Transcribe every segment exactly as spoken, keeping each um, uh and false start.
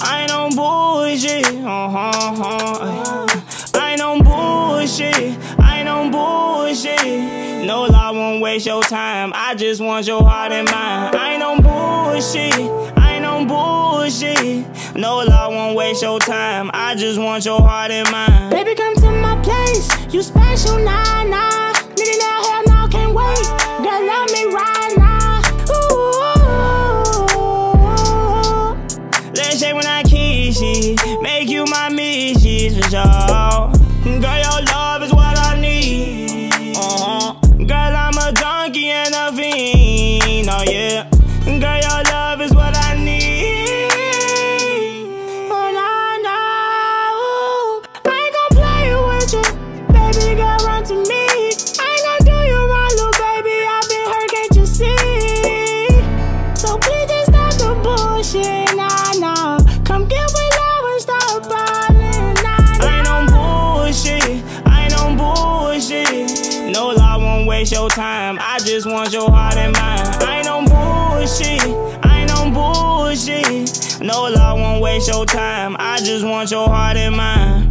I ain't on bullshit. Uh-huh. I ain't on bullshit. I ain't on bullshit. No lie, won't waste your time. I just want your heart and mind. I ain't on bullshit. I ain't on bullshit. No lie, won't waste your time. I just want your heart and mind. Baby, come to my place. You special, nah, nah. Nigga, now, hell no, can't wait. Girl, love me right now. Ooh. Let's say when I kiss you, make you my missus for sure. Girl, your love is what I need. Uh-huh. Girl, I'm a junkie and a fiend. Oh yeah. Girl, your love is what I need. Oh no, no. I ain't gon' play with you, baby girl, run to me. I ain't gon' do you wrong, little baby. I've been hurt, can't you see? So please just stop the bullshit, nah, nah. Come get with love and stop ballin', nah, nah. I ain't on bullshit. I ain't on bullshit. No lie, won't waste your time. I just want your heart and mind. I ain't on bullshit. I ain't on bullshit. No lie, won't waste your time. I just want your heart and mind.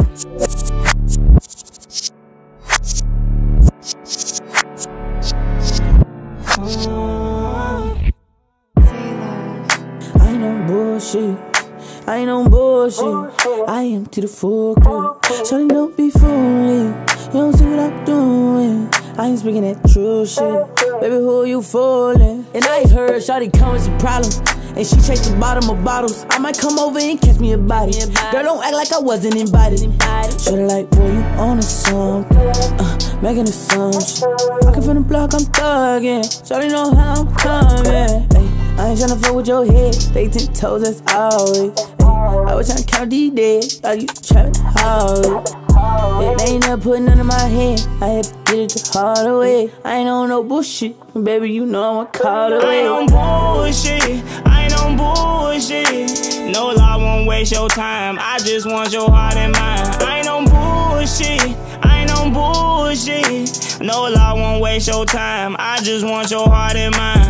I ain't on bullshit. I ain't on bullshit. I am to the full clip. Shawty, don't be fooling. You don't see what I'm doing. I ain't speaking that true shit. Baby, who you fooling? And I heard Shawty come with some problems, and she chased the bottom of bottles. I might come over and catch me a body. Girl, don't act like I wasn't invited. Shawty like, boy, you on to something. Uh, making assumptions. Walking from the block, I'm thugging. Shawty know how I'm coming. Ay, I ain't tryna fuck with your head. They ten toes, that's always. Ay, I was tryna count these days. Are you tryna hold it? Yeah, they ain't never put none in my hand. I had to get it the hard way. I ain't on no bullshit. Baby, you know I'ma call it away. I ain't on bullshit. I ain't on bullshit. No lie, won't waste your time. I just want your heart and mind. I ain't on bullshit. I ain't on bullshit. No lie, won't waste your time. I just want your heart and mind.